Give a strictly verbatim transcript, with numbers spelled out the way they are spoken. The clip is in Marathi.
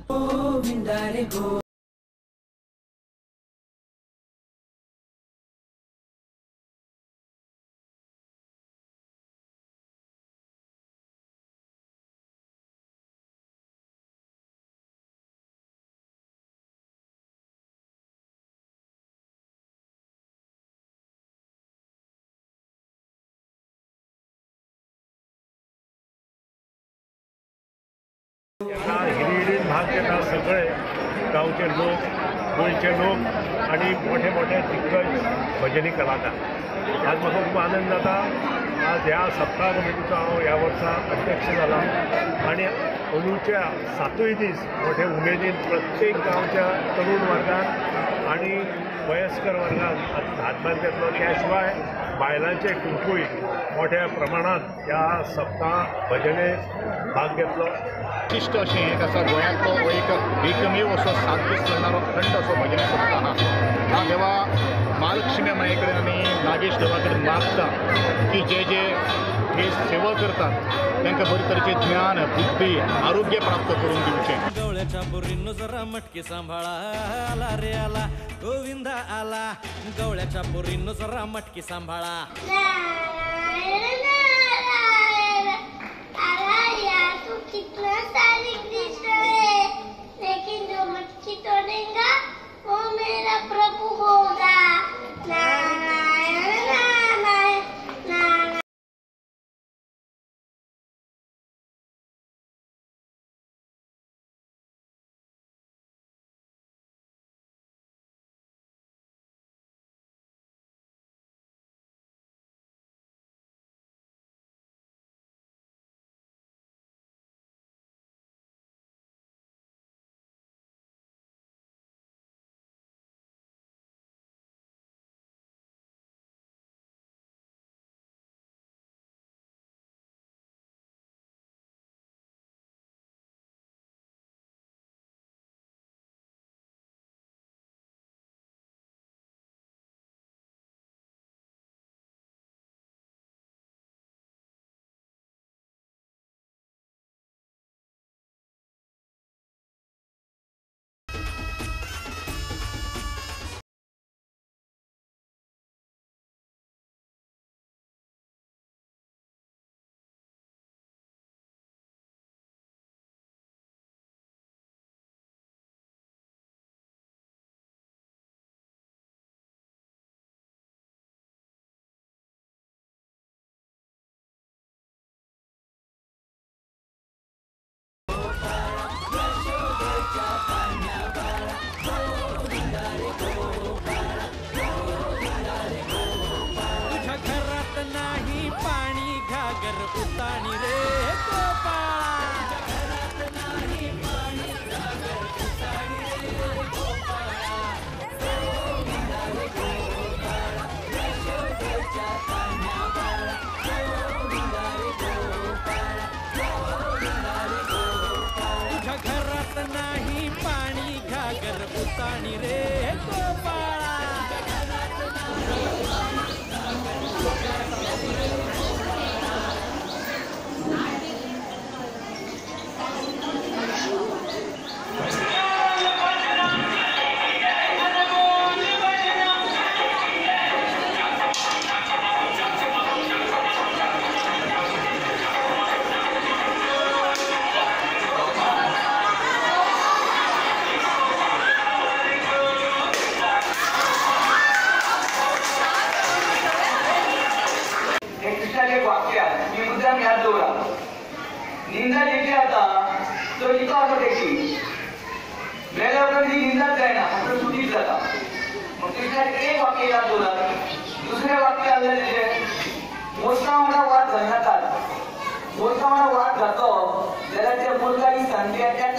हिरिडीन भाग घेतात सगळे गावचे लोक गोंयचे लोक आणि मोठे मोठे दिग्गज भजनी कलाकार। आज म्हाका खूब आनंद जाता आज ह्या सप्ताह कमिटीचो हांव ह्या वर्सा अध्यक्ष जाला आणि अंदूच्या सातूय दीस मोठे उमेदीन प्रत्येक गांवच्या तरुण वर्गात आणि वयस्कर वर्गात हातभार घेतलो। त्या शिवाय बायलांचे कुंकूय मोठ्या प्रमाणात ह्या सप्ताह भजनेक भाग घेतलो। विशिष्ट अशें एक आसा गोंयांतलो हो एक एकमेव असो सात दीस चलणारो अखंड असो भजनी सप्ताह हा देवा महालक्ष्मी माये कडेन आनी नागेश देवा कडेन मागता की जे जे हे सेवा करतात तांकां बरे तरेचे ज्ञान बुद्धी आरोग्य प्राप्त करून दिवचें। गवळ्याच्या पोरींनो जरा मटकी सांभाळा आला रे आला गोविंदा आला गवळ्याच्या पोरींनो जरा मटकी सांभाळा। लेकिन जो मटकी तोड़ेगा वो मेरा प्रभु होगा। निंदा लेके आता तो इका असं देखी मेल्यावरती निंदाच जायना फक्त सुटीच जाता। मग तिसऱ्यात एक वाक्य याद बोलत दुसऱ्या वाक्य आले त्याचे मोठा वाद घालतात मोठा वाद घातलो जाल्यार त्या मुलगाची संध्याच्या